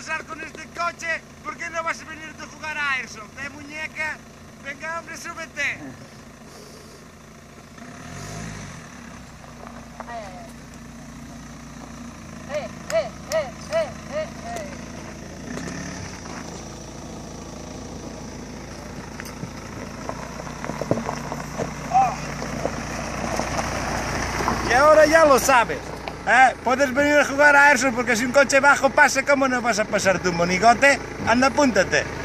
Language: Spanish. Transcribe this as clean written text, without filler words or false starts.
pasar con este coche, ¿por qué no vas a venir a jugar a Airsoft? Muñeca? Venga, hombre, súbete. Y ahora ya lo sabes. Puedes venir a jugar a Airsoft porque si un coche bajo pasa, ¿cómo no vas a pasar tu monigote? Anda, apúntate.